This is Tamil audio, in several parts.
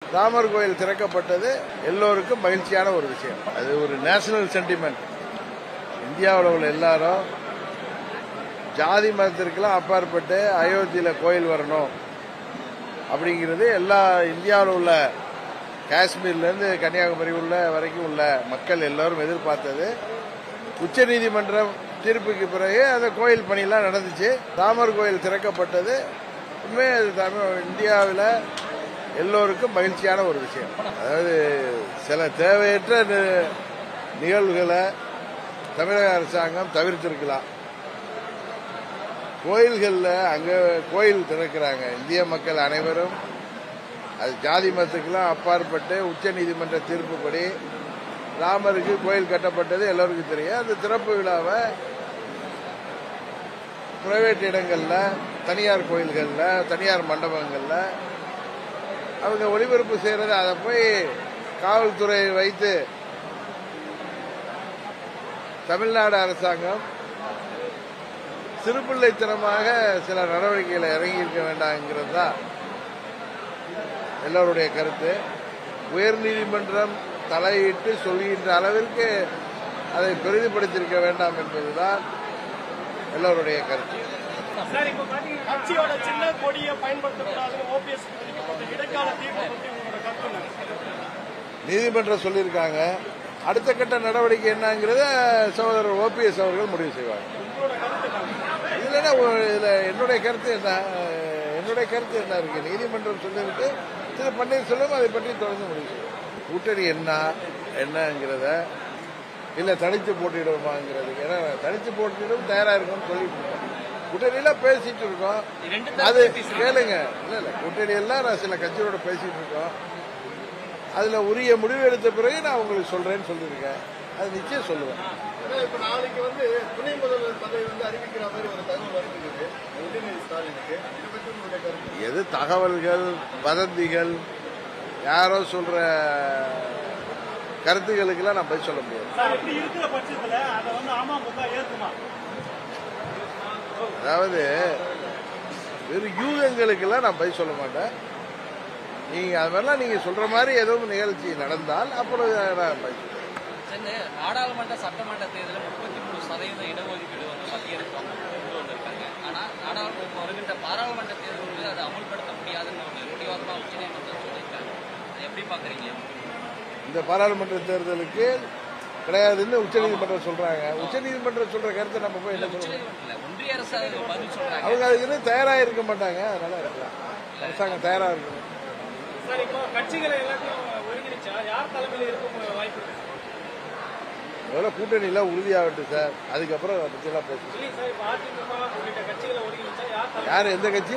ராமர் கோயில் திறக்கப்பட்டது எல்லோருக்கும் மகிழ்ச்சியான ஒரு விஷயம். அது ஒரு நேஷனல் சென்டிமெண்ட். இந்தியாவில் உள்ள எல்லாரும் ஜாதி மதத்திற்கெல்லாம் அப்பாற்பட்டு அயோத்தியில கோயில் வரணும் அப்படிங்கிறது எல்லா இந்தியாவில் உள்ள காஷ்மீர்லேருந்து கன்னியாகுமரி உள்ள வரைக்கும் உள்ள மக்கள் எல்லாரும் எதிர்பார்த்தது. உச்சநீதிமன்றம் தீர்ப்புக்கு பிறகு அந்த கோயில் பணியெல்லாம் நடந்துச்சு. ராமர் கோயில் திறக்கப்பட்டது இந்தியாவில் எல்லோருக்கும் மகிழ்ச்சியான ஒரு விஷயம். அதாவது சில தேவையற்ற நிகழ்வுகளை தமிழக அரசாங்கம் தவிர்த்திருக்கலாம். கோயில்களில் அங்கே கோயில் திறக்கிறாங்க. இந்திய மக்கள் அனைவரும் அது ஜாதி மதத்துக்கெல்லாம் அப்பாற்பட்டு உச்சநீதிமன்ற தீர்ப்புப்படி ராமருக்கு கோயில் கட்டப்பட்டது எல்லோருக்கும் தெரியும். அந்த திறப்பு விழாவை பிரைவேட் இடங்களில், தனியார் கோயில்களில், தனியார் மண்டபங்களில் அவங்க ஒளிபரப்பு செய்யறது, அதை போய் காவல்துறை வைத்து தமிழ்நாடு அரசாங்கம் சிறுபிள்ளைத்தனமாக சில நடவடிக்கைகளை இறங்கியிருக்க வேண்டாம்ங்கிறது தான் எல்லோருடைய கருத்து. உயர்நீதிமன்றம் தலையிட்டு சொல்கின்ற அளவிற்கு அதை பெரிதுபடுத்தியிருக்க வேண்டாம் என்பதுதான் எல்லோருடைய கருத்து. நீதிமன்றம் சொல்லியிருக்காங்க. அடுத்த கட்ட நடவடிக்கை என்னங்கிறத சகோதரர் ஓபிஎஸ் அவர்கள் முடிவு செய்வாங்க. இதுல என்னுடைய கருத்து என்ன இருக்கு? நீதிமன்றம் சொல்லியிருக்கு. திரு பன்னீர்செல்வம் அதை பற்றி தொடர்ந்து முடிவு செய்வார். கூட்டணி என்னங்கிறத இல்ல தனித்து போட்டியிடுவோமாங்கிறது. ஏன்னா தனித்து போட்டியிடும் தயாரா இருக்கும்னு சொல்லிட்டு இருக்கோம். கூட்டணியில பேசிட்டு இருக்கோம். அது கேளுங்க. இல்ல கூட்டணி எல்லாம் நான் சில கட்சியோட பேசிட்டு இருக்கோம். அதுல உரிய முடிவு எடுத்த பிறகு நான் உங்களுக்கு சொல்றேன்னு சொல்லியிருக்கேன். அது நிச்சயம் சொல்லுவேன். நாளைக்கு துணை முதல்வர் பதவி அறிவிக்கிற மாதிரி ஒரு தகவல் வருகிறது. எது தகவல்கள், வதந்திகள், யாரோ சொல்ற கருத்துக்களுக்கெல்லாம் நான் பதில் சொல்ல முடியாது. அதாவது வெறும் யூகங்களுக்கெல்லாம் நான் பதில் சொல்ல மாட்டேன். நீங்க அது மாதிரிலாம் நீங்க சொல்ற மாதிரி எதுவும் நிகழ்ச்சி நடந்தால் அப்புறம் நான் பதில் சொல்றேன். நாடாளுமன்ற சட்டமன்ற தேர்தலில் 33% இடஒதுக்கீடு மத்திய அரசு கொண்டு வந்திருக்காங்க. ஆனால் வருகின்ற பாராளுமன்ற தேர்தலில் அதை அமல்படுத்த முடியாதுன்னு முடிவாக உச்சநீதிமன்றம் சொல்லியிருக்காங்க. அதை எப்படி பாக்குறீங்க? இந்த பாராளுமன்ற தேர்தலுக்கு கிடையாதுன்னு உச்சநீதிமன்றம் சொல்றாங்க. உச்சநீதிமன்றம் சொல்ற கருத்தை நம்ம போய் என்ன சொல்றோம்? ஒன்றிய அரசு பதில் சொல்றாங்க. அவங்க அதுக்கு தயாரா இருக்க மாட்டாங்க. அதனால இருக்கலாம். அரசாங்கம் தயாரா இருக்கணும். கட்சிகளை எல்லாத்தையும் ஒருங்கிணைச்சா யார் தலைமையில் இருக்க வாய்ப்பு இருக்கு? முதல்ல கூட்டணியில உறுதியாகட்டும் சார். அதுக்கப்புறம் அதை பத்தி எல்லாம் பேசுவோம். யாரு எந்த கட்சி?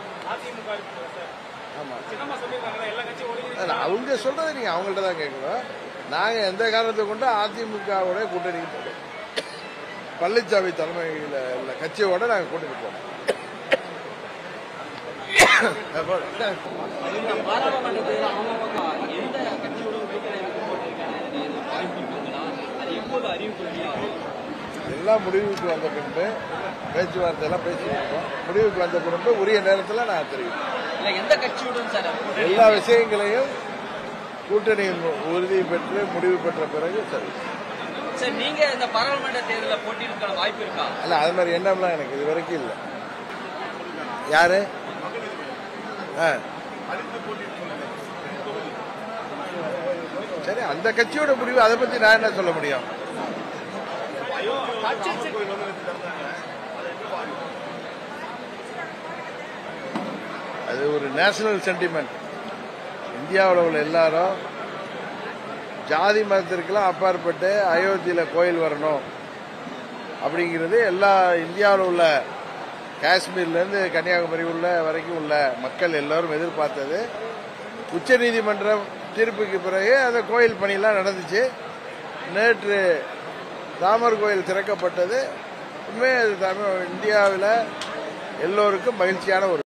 ஆமா, அவங்க சொல்றதை நீங்க அவங்கள்ட்ட தான் கேட்கணும். நாங்க எந்த காரணத்தை கொண்டு அதிமுகவோட கூட்டணிக்கு போறோம். பழனிசாமி தலைமையில் உள்ள கட்சியோட நாங்க கூட்டணி போறோம். எல்லாம் முடிவுக்கு வந்த பின்பு பேச்சுவார்த்தை எல்லாம் பேசியிருக்கோம். முடிவுக்கு வந்த பின்பு உரிய நேரத்தில் நான் தெரிவிப்பேன். எந்த கட்சியுடன் சார் எல்லா விஷயங்களையும் கூட்டணி உறுதி பெற்று முடிவு பெற்ற பிறகு சரி. சார், நீங்க இந்த பாராளுமன்ற தேர்தலில் போட்டியிட வாய்ப்பு இருக்கா? இல்ல, அது மாதிரி எண்ணம்லாம் எனக்கு இது வரைக்கும் இல்லை. யாரு? சரி, அந்த கட்சியோட முடிவு. அதை பத்தி நான் என்ன சொல்ல முடியும்? அது ஒரு நேஷனல் சென்டிமெண்ட். இந்தியாவில் உள்ள எல்லாரும் ஜாதி மதத்திற்கெல்லாம் அப்பாற்பட்டு அயோத்தியில கோயில் வரணும் அப்படிங்கிறது எல்லா இந்தியாவில் உள்ள காஷ்மீர்லேருந்து கன்னியாகுமரி உள்ள வரைக்கும் உள்ள மக்கள் எல்லாரும் எதிர்பார்த்தது. உச்சநீதிமன்றம் தீர்ப்புக்கு பிறகு அந்த கோயில் பணியெல்லாம் நடந்துச்சு. நேற்று ராமர் கோயில் திறக்கப்பட்டது இந்தியாவில் எல்லோருக்கும் மகிழ்ச்சியான ஒரு